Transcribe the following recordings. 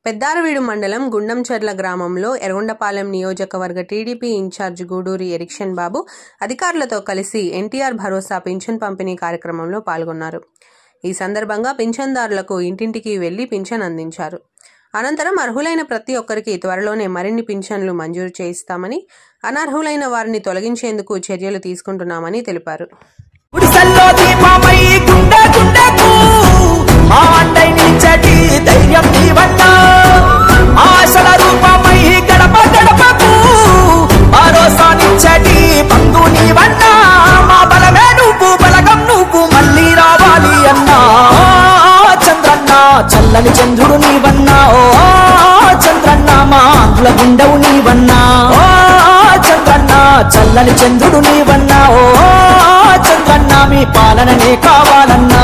పెద్దారవీడు మండలం గుండంచెర్ల గ్రామంలో ఎర్రగొండపాలెం నియోజకవర్గ టీడీపీ ఇన్ఛార్జ్ గూడూరి ఎరిక్షన్ బాబు అధికారులతో కలిసి ఎన్టీఆర్ భరోసా పింఛన్ పంపిణీ కార్యక్రమంలో పాల్గొన్నారు. ఈ సందర్భంగా పింఛన్దారులకు ఇంటింటికి వెళ్లి పింఛన్ అందించారు. అనంతరం అర్హులైన ప్రతి ఒక్కరికి త్వరలోనే మరిన్ని పింఛన్లు మంజూరు చేయిస్తామని, అనర్హులైన వారిని తొలగించేందుకు చర్యలు తీసుకుంటున్నామని తెలిపారు. చల్లని చంద్రుడు నీవన్నా, ఓ చంద్రన్న మా ఆంధ్రుల గుండవు నీవన్నా, ఓ చంద్రన్న చల్లని చంద్రుడు నీవన్నా, ఓ చంద్రన్న మీ పాలననే కావాలన్నా.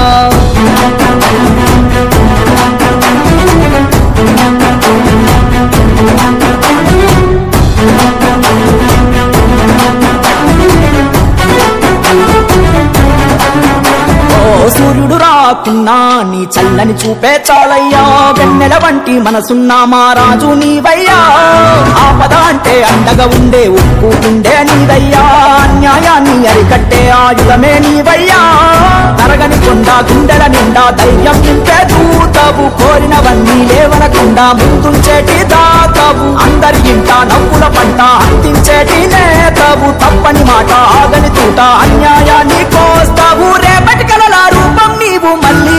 సూర్యుడు రాకున్నా నీ చల్లని చూపే చాలయ్యా, వెన్నెల వంటి మనసున్నా మా రాజు నీవయ్యా. ఆపద అంటే అండగా ఉండే ఉప్పు గుండె నీవయ్యా, అన్యాయాన్ని అరికట్టే ఆయుధమే నీవయ్యా. తరగని కొండ గుండెల నిండా ధైర్యం నింపే దూతవు, కోరినవన్నీ లేవనకుండా ముందుంచేటి దాతవు. అందరి ఇంట నవ్వుల పంట అందించేటి నేతవు, తప్పని మాట ఆగని తూట అన్యాయాన్ని కోస్తావు. రేపటి కలల రూపం నీవు మళ్ళీ